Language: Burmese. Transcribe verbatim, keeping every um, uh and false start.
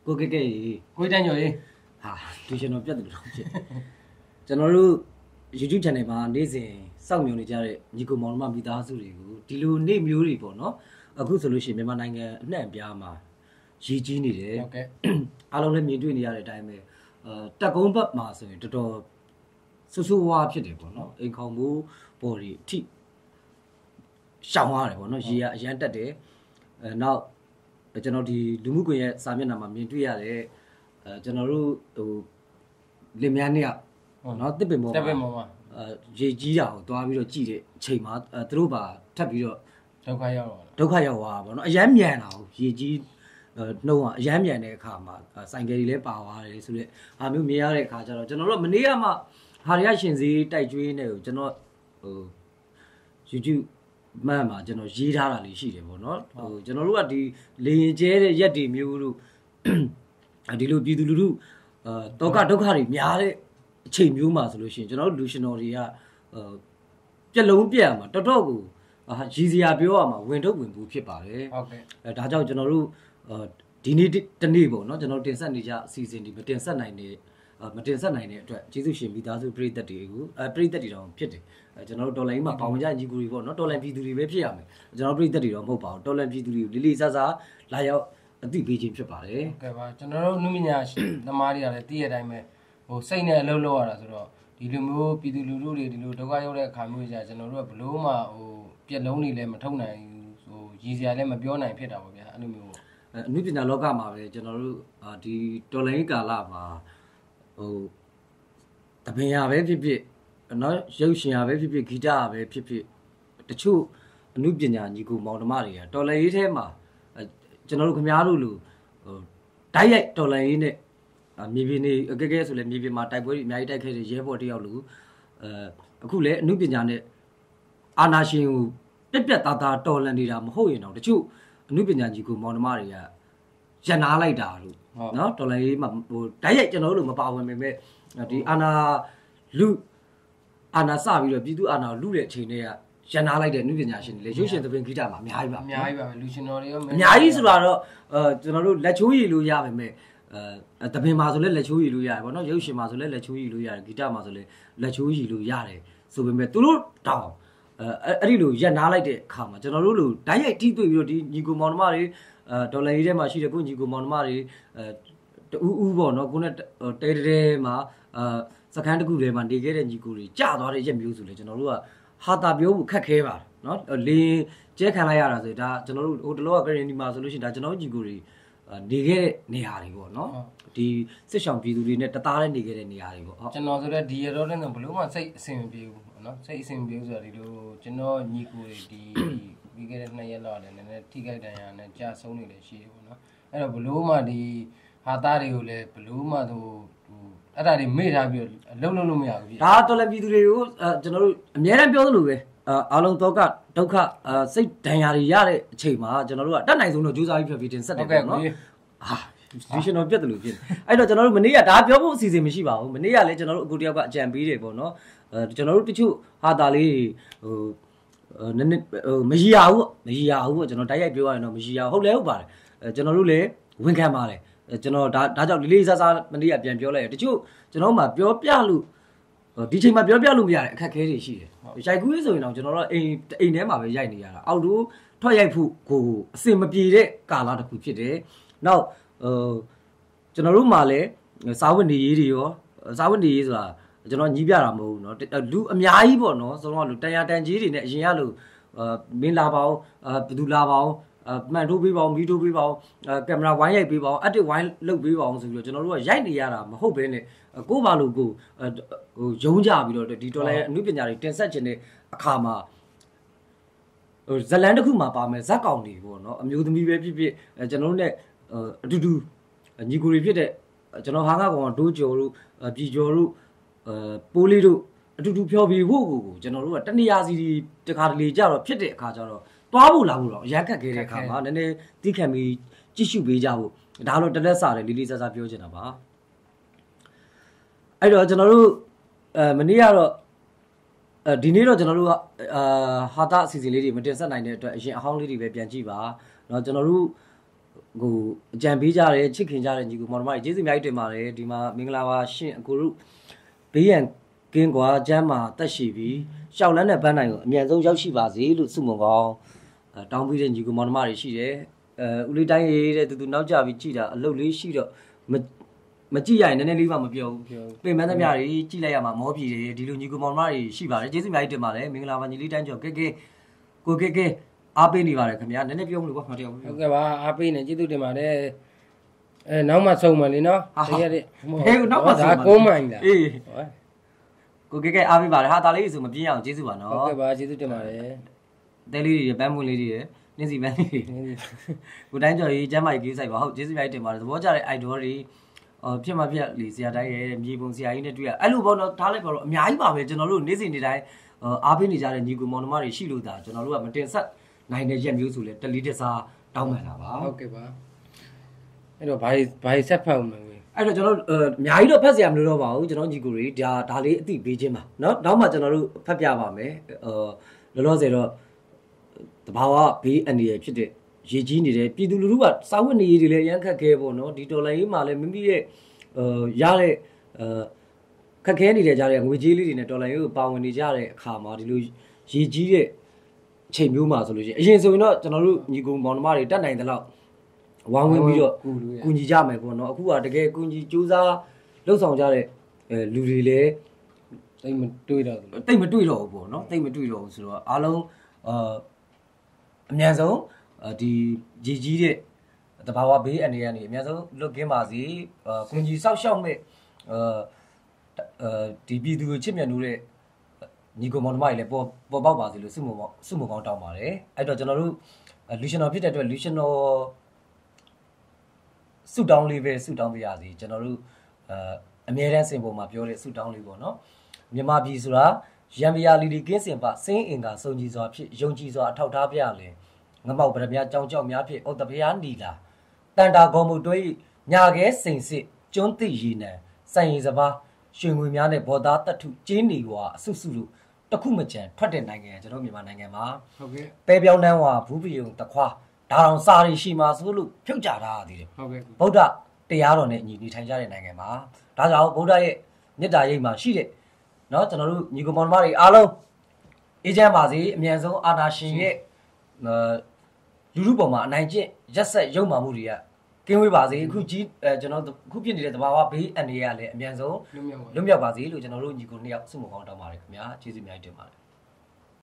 ကိုကဲကဲကိုတန်းကျော်ရေးဟာလူရှင်တော်ပြတ်တယ်လို့ဖြစ်ကျွန်တော်တို့ YouTube channel မှာနေ့စဉ်စောင့်မျှော်နေကြတဲ့ညီကိုမောင်နှမမိသားစုတွေကိုဒီလိုနေ့မျိုးတွေပေါ့နော်အခုဆိုလို့ရှိရင်မြန်မာနိုင်ငံအနှံ့အပြားမှာရည်ကြီးနေတယ်ဟုတ်ကဲ့အားလုံးလည်းမြင်တွေ့နေရတဲ့အတိုင်းပဲအဲတက်ကုန်းဘက်မှာဆိုရင်တော်တော်ဆူဆူဝါဖြစ်တယ်ပေါ့နော်အိမ်ခေါင်မိုးပေါ်ဒီအထိရှောင်ရတယ်ပေါ့နော်ရေကအရန်တက်တယ်အဲနောက်ကျွန်တော်ဒီလူမှုကွန်ရက်စာမျက်နှာမှာမြင်တွေ့ရတဲ့အဲကျွန်တော်တို့ဟိုလင်မယားနှစ်ယောက်နော်တစ်ပင်ပေါ်မှာတစ်ပင်ပေါ်မှာအဲရေကြီးတာကိုတွားပြီးတော့ကြည့်တဲ့အချိန်မှာအဲသူတို့ပါထပ်ပြီးတော့ဒုက္ခရောက်တော့ဒုက္ခရောက်သွားတာပေါ့နော်အရန်မြန်လာဘူးရေကြီးနှုံးကအရန်မြန်တဲ့အခါမှာစိုင်ကယ်တွေလည်းပါသွားတယ်ဆိုတော့ဟာမျိုးမြင်ရတဲ့အခါကျတော့ကျွန်တော်တို့မနေ့ကမှဟာရရရှင်စည်းတိုက်ကျွေးနေကိုကျွန်တော်ဟို YouTube မှန်မှာကျွန်တော်ရေးထားတာလေးရှိတယ်ပေါ့နော်ဟိုကျွန်တော်တို့ကဒီလေရင်ကျဲတဲ့ရက်တွေမျိုးတို့ဒီလိုပြည်သူလူထုအာတောကဒုက္ခတွေများတဲ့အချိန်မျိုးမှာဆိုလို့ရှိရင်ကျွန်တော်တို့လူရှင်တော်တွေကအာပြက်လုံးပြက်ရမှာတော်တော်ကိုဟာရည်စရာပြောရမှာဝင်ထုတ်ဝင်ဘူးဖြစ်ပါတယ်ဟုတ်ကဲ့အဲဒါကြောင့်ကျွန်တော်တို့ဒီနေ့တနေ့ပေါ့နော်ကျွန်တော်တင်ဆက်နေကြအစီအစဉ်ဒီမတင်ဆက်နိုင်တဲ့မတင်ဆက်နိုင်တဲ့အတွက်ကျေးဇူးရှင်မိသားစုပရိသတ်တွေကိုအဲပရိသတ်တွေတော့ဖြစ်တယ်အဲကျွန်တော်တို့တော်လိုင်းမှာပါဝင်ကြညီကူတွေပေါ့နော်တော်လိုင်းပြည်သူတွေပဲဖြစ်ရမယ်ကျွန်တော်ပရိသတ်တွေတော့မဟုတ်ပါဘူးတော်လိုင်းပြည်သူတွေကိုလေးလေးစားစားလာရောက်အသိပေးခြင်းဖြစ်ပါတယ်ဟုတ်ကဲ့ပါကျွန်တော်တို့နုမညာသမားတွေကလည်းတည့်ရတဲ့အတိုင်းပဲဟိုစိတ်နဲ့အလုပ်လုပ်ရတာဆိုတော့ဒီလိုမျိုးပြည်သူလူထုတွေဒီလိုဒုက္ခရောက်တဲ့အခါမျိုးကြာကျွန်တော်တို့ကဘလို့မှဟိုပြက်လုံးတွေလည်းမထုတ်နိုင်ဟိုရည်စရာလည်းမပြောနိုင်ဖြစ်တာပေါ့ဗျာအဲ့လိုမျိုးအနုပညာလောကမှာပဲကျွန်တော်တို့ဒီတော်လိုင်းကာလမှာဟိုတပင်ရပဲဖြစ်ဖြစ်နော်ရုပ်ရှင်ရပဲဖြစ်ဖြစ်ဂီတရပဲဖြစ်ဖြစ်တချို့အနုပညာညီကိုမောင်နှမတွေကတော်လိုင်းရေးထဲမှာကျွန်တော်တို့ခင်ဗျားတို့လူဟိုတိုက်ရိုက်တော်လိုင်းရေးနဲ့မြေပြင်နေအကဲကဲဆိုလဲမြေပြင်မှာတိုက်ပွဲတွေအများကြီးတိုက်ခဲ့တဲ့ရဲဘော်တယောက်လူအဲအခုလဲအနုပညာနဲ့အာနာရှင်ကိုပြက်ပြက်သားသားတော်လန်နေတာမဟုတ်ရင်တော့တချို့အနုပညာညီကိုမောင်နှမတွေကရန်နာလိုက်တာလို့နော်တော်လိုင်းရေးမှာဟိုတိုက်ရိုက်ကျွန်တော်တို့မပါဝင်ပေမဲ့ဒီအာနာလူအာနာစပြီးတော့ပြည်သူအာနာလူတဲ့အချိန်တွေကရန်နာလိုက်တဲ့နုပညာရှင်တွေလေရုပ်ရှင်သဘင်ဂီတမှာအများကြီးပါအများကြီးပါပဲလူရှင်တော်တွေရောအများကြီးဆိုတော့အဲကျွန်တော်တို့လက်ချိုးရည်လို့ရပါမယ်အဲသဘင်မှာဆိုလဲလက်ချိုးရည်လို့ရတယ်ဗောနော်ရုပ်ရှင်မှာဆိုလဲလက်ချိုးရည်လို့ရတယ်ဂီတမှာဆိုလဲလက်ချိုးရည်လို့ရတယ်ဆိုပေမဲ့သူတို့တောင်းအဲအဲ့ဒီလိုရန်နာလိုက်တဲ့အခါမှာကျွန်တော်တို့လိုဓာတ်ရိုက်တီးတွေ့ပြီးတော့ဒီညီကိုမောင်နှမတွေအဲဒေါ်လာရေးထဲမှာရှိတဲ့ကိုညီကိုမောင်နှမတွေအဲတူဦးပေါ့နော်ကိုနဲ့တဲတဲမှာအာစကန်တကူထဲမှာနေခဲ့တဲ့ညီကိုတွေကြာသွားတဲ့ရက်မျိုးဆိုလေကျွန်တော်တို့ကဟာတာပြောဖို့ခက်ခဲပါတယ်နော်လေကျဲခံလိုက်ရတာဆိုဒါကျွန်တော်တို့ဟိုတလောကကရင်ဒီမှာဆိုလို့ရှိရင်ဒါကျွန်တော်ညီကိုတွေနေခဲ့တဲ့နေရာတွေပေါ့နော်ဒီစစ်ဆောင်ပြည်သူတွေနဲ့တသားနဲ့နေခဲ့တဲ့နေရာတွေပေါ့ဟုတ်ကျွန်တော်ဆိုတော့ဒီရတော့လည်းဘလို့မှစိတ်အဆင်မပြေဘူးနော်စိတ်အဆင်မပြေဘူးဆိုတာဒီလိုကျွန်တော်ညီကိုတွေဒီပြီးခဲ့တဲ့နှစ်ရက်လောက်လည်းနည်းနည်းထိခိုက်ဒဏ်ရာနဲ့ကြာဆုံးနေတယ်ရှိတယ်ပေါ့နော်အဲ့တော့ဘလို့မှဒီဟာသားတွေကိုလည်းဘလို့မှသူအဲ့ဒါတွေမေ့ထားပြီးအလုံးလုံးလို့မရဘူးဒါတော်လည်းပြည်သူတွေကိုကျွန်တော်တို့အများအားပြောသလိုပဲအားလုံးတော့ကဒုက္ခစိတ်ဒဏ်ရာတွေရတဲ့အချိန်မှာကျွန်တော်တို့ကတတ်နိုင်ဆုံးတော့ကြိုးစားပြီးဖြတ်ပြီးတင်ဆက်တယ်ပေါ့နော်ဟာဒီရှင်တော်ပြတ်တယ်လို့ဖြစ်တယ်အဲ့တော့ကျွန်တော်တို့မနေ့ကဒါပြောဖို့အစီအစဉ်မရှိပါဘူးမနေ့ကလည်းကျွန်တော်တို့အခုတယောက်ကအကြံပေးတယ်ပေါ့နော်အဲကျွန်တော်တို့တချို့ဟာတာလေးဟိုနည်းနည်းဟိုမရရဘူးမရရဘူးပေါ့ကျွန်တော်တိုက်ရိုက်ပြောရရင်တော့မရရဟုတ်လဲဟုတ်ပါတယ်အဲကျွန်တော်တို့လည်းဝန်ခံပါတယ်ကျွန်တော်ဒါဒါကြောင့်လေးလေးစားစားမနေ့ကပြန်ပြောလိုက်ရတချို့ကျွန်တော်မှပြောပြလို့ဒီချိန်မှာပြောပြလို့မရတဲ့အခက်အခဲတွေရှိတယ်ရိုက်ကူးရေးဆိုရင်တော့ကျွန်တော်တို့အိမ်အိမ်ထဲမှာပဲရိုက်နေရတာအောက်တို့ထွက်ရိုက်ဖို့ကိုအစင်မပြေတဲ့ကာလတစ်ခုဖြစ်တယ်နောက်ဟိုကျွန်တော်တို့မှလည်းစာဝတ်နေရေးတွေရောစာဝတ်နေရေးဆိုတာကျွန်တော်ညီးပြတာမဟုတ်ဘူးเนาะလူအများကြီးပေါ့เนาะဆိုတော့လူတန်ရတန်ကြီးတွေနဲ့အရင်ကလို့မင်းလာပါအောင်ဘယ်သူလာပါအောင်မှန်ထိုးပေးပါအောင်မီးထိုးပေးပါအောင်ကင်မရာဝိုင်းရိုက်ပေးပါအောင်အတစ်ဝိုင်းလုတ်ပေးပါအောင်ဆိုပြီးတော့ကျွန်တော်တို့ကရိုက်နေရတာမဟုတ်ဘဲနဲ့ကိုပါလို့ကိုဟိုယုံကြပြီးတော့ဒီတော်လည်းအမှုပညာတွေတင်ဆက်ခြင်းတဲ့အခါမှာဟိုဇလန်တစ်ခုမှာပါမယ်ဇက်ကောင်တွေပေါ့နော်အမျိုးသမီးပဲဖြစ်ဖြစ်ကျွန်တော်တို့ ਨੇ အတူတူညီကိုတွေဖြစ်တဲ့ကျွန်တော်ဟာငါကောင်ဒိုးကျော်တို့ပြည်ကျော်တို့အဲပိုးလေးတို့အတူတူဖြောပြီးဖို့ကိုကျွန်တော်တို့ကတဏှာစီတခါတလေကြတော့ဖြစ်တဲ့အခါကျတော့တွားဖို့လာဖို့တော့အရန်ခက်ခဲတဲ့အခါမှာနည်းနည်းသိခံပြီးကြည့်ရှုပေးကြဖို့ဒါတော့တက်တက်စားတယ်လေးလေးစားစားပြောချင်တာပါအဲ့တော့ကျွန်တော်တို့အဲမနေ့ကတော့အဲဒီနေ့တော့ကျွန်တော်တို့ကအာဟာတာအစီအစဉ်လေးတွေမတင်ဆက်နိုင်တဲ့အတွက်အရင်အဟောင်းလေးတွေပဲပြန်ကြည့်ပါเนาะကျွန်တော်တို့ဟိုအကြံပေးကြတယ်ချစ်ခင်ကြတဲ့ညီကိုမောင်နှမတွေကျေးဇူးအများကြီးတင်ပါတယ်ဒီမှာမင်္ဂလာပါရှင်အကိုတို့ဘေးရန်ကင်းကွာကျမ်းမှာတက်ရှိပြီးရှောက်လန်းတဲ့ပန်းနိုင်ကိုအမြန်ဆုံးရောက်ရှိပါစေလို့ဆုမွန်ကောင်းတောင်းပေးတဲ့ညီကိုမောင်နှမတွေရှိတယ်အဲဦးလေးတိုင်းရေးတဲ့သူသူနောက်ကြပြီးကြည်တာအလုပ်လေးရှိတော့မမကြည့်ရရင်နည်းနည်းလေးမှမပြောဘူးပြင်မန်းသမျှတွေကြည့်လိုက်ရမှာမောပြီတယ်ဒီလိုညီကိုမောင်နှမတွေရှိပါတယ်ကျေးဇူးအများကြီးတင်ပါတယ်မင်္ဂလာပါညီလေးတိုင်းကျော်ကဲကဲကိုကဲကဲအားပေးနေပါတယ်ခင်ဗျာနည်းနည်းပြောမလို့ကွာမတယောက်ဘူးဟုတ်ကဲ့ပါအားပေးနေကျေးဇူးတင်ပါတယ်အဲနောက်မှဆုံးမယ်လीနော်တကယ်တဲ့ဟဲ့နောက်မှဆုံးဒါကိုမိုင်းလားအေးကိုကဲကဲအားပေးပါတယ်ဟာတာလေးဆိုမပြင်းအောင်ကျေးဇူးပါနော်ဟုတ်ကဲ့ပါကျေးဇူးတင်ပါတယ်တဲလေးတွေပန်းမွန်းလေးတွေနင်းစီပန်းလေးကိုတိုင်းကျော်ကြီးကျမ်းမာရေးကြီးဆိုင်ပါဟုတ်ကျေးဇူးများတင်ပါတယ်သဘောကျတဲ့ idol တွေအော်ဖြစ်မှဖြစ်လေဆရာတိုင်းရဲ့မြေပုံဆရာကြီးနဲ့တွေ့ရအဲ့လိုပေါ့နော်ထားလိုက်ပါတော့အများကြီးပါပဲကျွန်တော်တို့နေ့စဉ်နေ့တိုင်းအားပေးနေကြတဲ့ညီကိုမောင်နှမတွေရှိလို့ဒါကျွန်တော်တို့ကမတင်ဆက်နိုင်တဲ့ရက်မျိုးဆိုလဲတလီတစားတောင်းပန်တာပါဟုတ်ကဲ့ပါအဲ့တော့ဘာဘာဆက်ဖတ်အောင်မလဲအဲ့တော့ကျွန်တော်အများကြီးတော့ဖတ်စရာမလိုတော့ပါဘူးကျွန်တော်ညီကိုတွေဒါဒါလေးအသိပေးခြင်းပါเนาะနောက်မှကျွန်တော်တို့ဖတ်ပြပါမယ်အော်လောလောဆယ်တော့တဘာဝဘေးအနေရဖြစ်တဲ့ရေကြီးနေတယ်ပြည်သူလူထုကစာဝတ်နေရေးတွေလည်းရမ်းခက်ခဲပေါ့နော်ဒီဒေါ်လာရေးမှာလည်းမိမိရဲ့အာရတဲ့အာခက်ခဲနေတဲ့ကြားတဲ့ငွေကြေးလေးတွေနဲ့ဒေါ်လာရေးကိုပါဝင်နေကြတဲ့အခါမှာဒီလိုရေကြီးတဲ့အချိန်မျိုးမှာဆိုလို့ရှိရင်အရင်ဆိုရင်တော့ကျွန်တော်တို့ညီကောင်မောင်နှမတွေတက်နိုင်တဲ့လောက်ဝိုင်းဝန်းပြီးတော့ကူညီကြမယ်ပေါ့နော်အခုကတကယ်ကူညီစူးစမ်းလှုပ်ဆောင်ကြတဲ့အဲလူတွေလည်းတိတ်မတွေးတော့ဘူးတိတ်မတွေးတော့ဘူးပေါ့နော်တိတ်မတွေးတော့ဘူးဆိုတော့အားလုံးအာအများဆုံးဒီဂျီကြီးတဲ့တဘာဝဘေးအနေနဲ့အများဆုံးလွတ်ကင်းပါစေအာကွန်ကြီးဆောက်ရှောက်မဲ့အာအဲဒီပြည်သူချစ်မြတ်နိုးတဲ့ညီကောင်မောင်နှမတွေလည်းပေါ်ပေါ်ပေါက်ပါစေလို့ဆုမပေါ့ဆုမကောင်းတောင်းပါတယ်အဲ့တော့ကျွန်တော်တို့လူရှင်တော်ဖြစ်တဲ့အတွက်လူရှင်တော်ဆုတောင်းလေးပဲဆုတောင်းပေးရစီကျွန်တော်တို့အာအမြဲတမ်းစင်ပေါ်မှာပြောတဲ့ဆုတောင်းလေးပေါ့နော်မြန်မာပြည်ဆိုတာရံပြာလီလီကင်းစင်ပါစင်းအင်္ဂါစုံကြီးစွာဖြစ်ယုံကြည်စွာအထောက်ထားပြလဲငမောက်ဗရမများကြောင်ကြောက်များဖြစ်ဥတ္တဖျားနီလာတန်တာကောမှုတွေးညာခဲစိန်စစ်ကျွန်းသိရီနံစိုင်ရီစပါးရွှေငွေများနဲ့ဘောသားတတ်ထုကျင်းနေွာအဆုစုလို့တခုမကြံထွက်တဲ့နိုင်ငံကျွန်တော်မြန်မာနိုင်ငံမှာဟုတ်ကဲ့ပဲပြောင်းနှမ်းဝါဘူးပြုံတခွာဒါအောင်စာရီရှိမှာဆိုလို့ဖြုတ်ကြတာတည်တယ်ဟုတ်ကဲ့ဗုဒ္ဓတရားတော်နဲ့ညီနေထိုင်ကြတဲ့နိုင်ငံမှာဒါကြောင့်ဗုဒ္ဓရဲ့မေတ္တာရိပ်မှာရှိတဲ့เนาะကျွန်တော်တို့ညီကောင်မောင်နှမတွေအားလုံးအေးချမ်းပါစေအမြန်ဆုံးအာနာရှင်ရဲ့လူလူပေါ်မှာအနိုင်ကျင့်ရက်ဆက်ရုံမှမှုတွေကကင်းဝေးပါစေအခုကြီးအဲကျွန်တော်အခုဖြစ်နေတဲ့တဘာဝဘေးအန္တရာယ်ကလည်းအမြန်ဆုံးလွတ်မြောက်ပါစေလို့ကျွန်တော်တို့ညီကိုနှစ်ယောက်ဆုမကောင်းတောင်းပါတယ်ခင်ဗျာကျေးဇူးအများကြီးတင်ပါတယ်